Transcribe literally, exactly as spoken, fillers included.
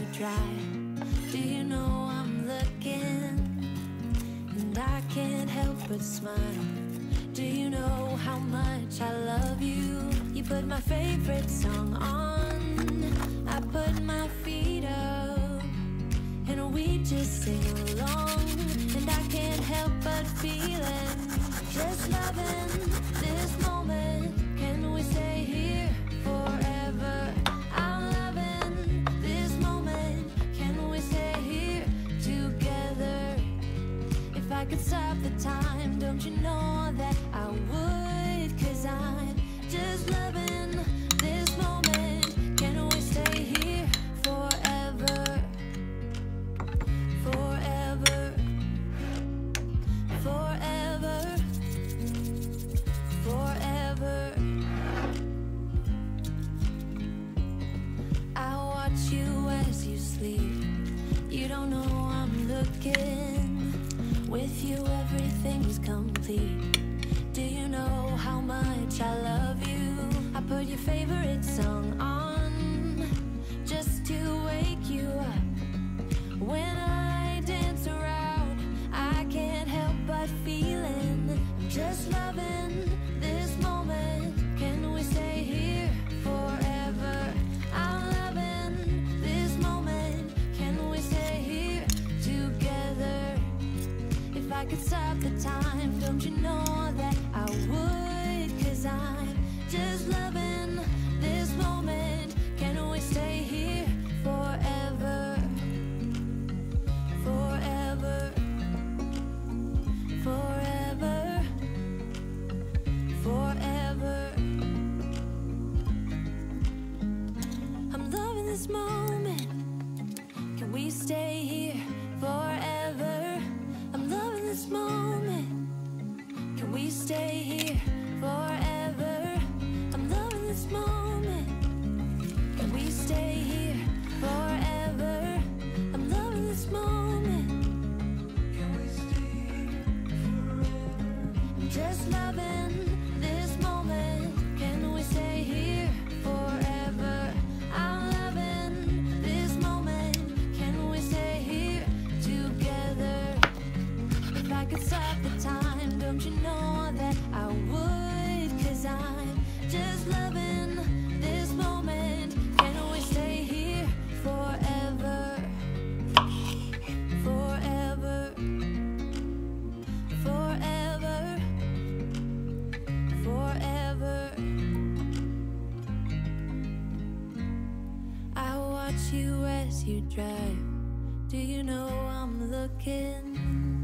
drive. Do you know I'm looking? And I can't help but smile. Do you know how much I love you? You put my favorite song on, I put my feet up, and we just sing along. And I can't help but feeling, just loving this moment. Can we stay here forever? I'm loving this moment. Can we stay here together? If I could stop the time, don't you know that I would? 'Cause I'm just loving this moment. Can we stay here forever? Forever. Forever. Forever. I watch you as you sleep. You don't know I'm looking. With you everything's complete. Do you know how much I love you? I put your favorite song on, just to wake you up. When I dance around, I can't help but feeling, just loving this moment. Can we stay here forever? I'm loving this moment. Can we stay here together? If I could stop the time, don't you know that I would? 'Cause I'm just loving this moment. Can we stay here forever? Forever. Forever. Forever. I'm loving this moment. Can we stay here forever? I'm loving this moment. Can we stay here forever? I'm loving this moment. Can we stay here forever? I'm loving this moment. Can we stay here forever? I'm just loving this moment. Can we stay here forever? I'm loving this moment. Can we stay here together? If I could stop the time, don't you know that I would? 'Cause I'm just loving this moment. Can we stay here forever? Forever. Forever. Forever. I watch you as you drive. Do you know I'm looking?